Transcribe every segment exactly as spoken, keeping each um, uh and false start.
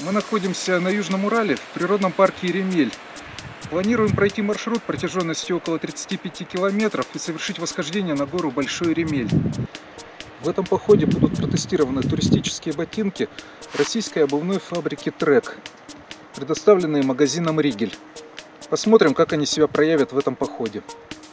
Мы находимся на Южном Урале, в природном парке Еремель. Планируем пройти маршрут протяженностью около тридцати пяти километров и совершить восхождение на гору Большой Еремель. В этом походе будут протестированы туристические ботинки российской обувной фабрики Трек, предоставленные магазином Ригель. Посмотрим, как они себя проявят в этом походе.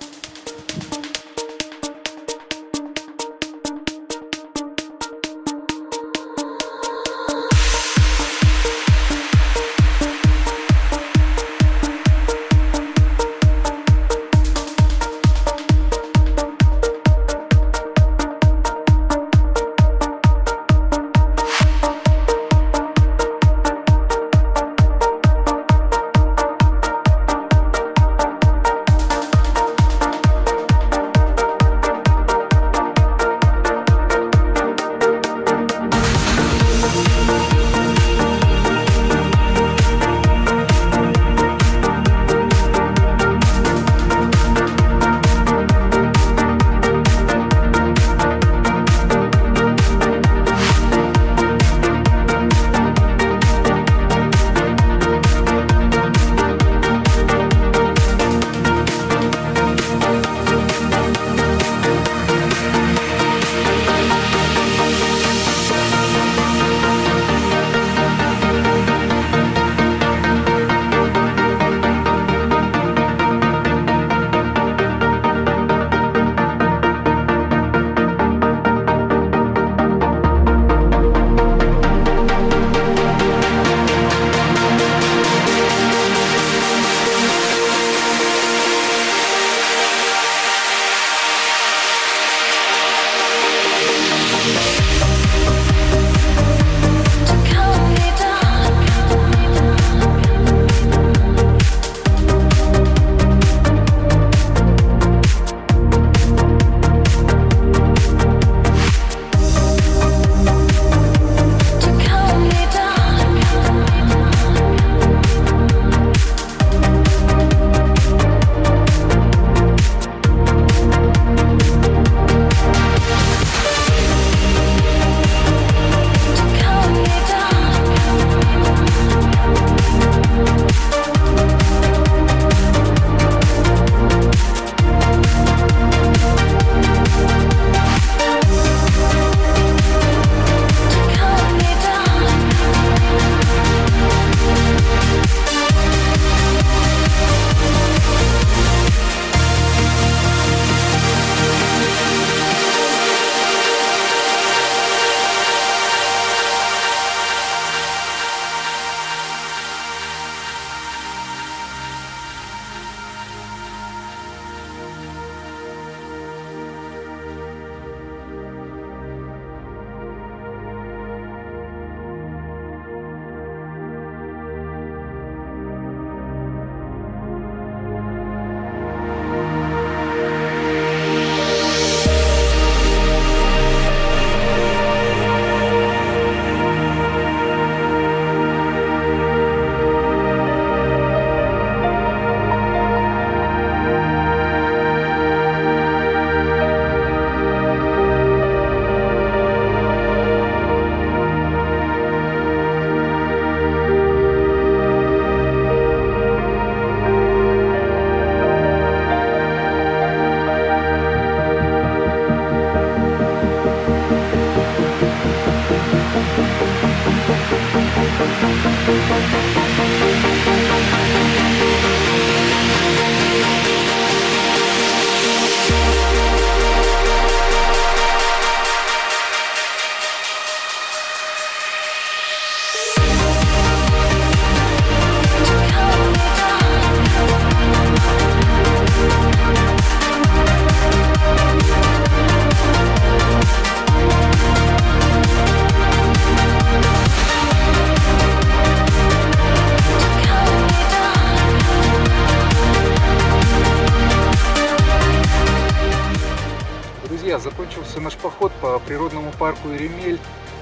Закончился наш поход по природному парку Еремель.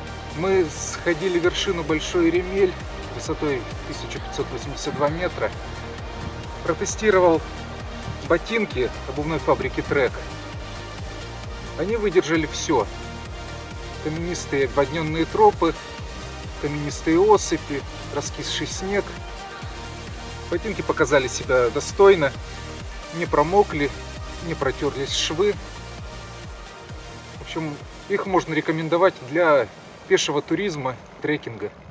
Мы сходили в вершину Большой Еремель высотой тысяча пятьсот восемьдесят два метра. Протестировал ботинки обувной фабрики Трек. Они выдержали все. Каменистые обводненные тропы, каменистые осыпи, раскисший снег. Ботинки показали себя достойно, не промокли, не протерлись швы. В общем, их можно рекомендовать для пешего туризма, трекинга.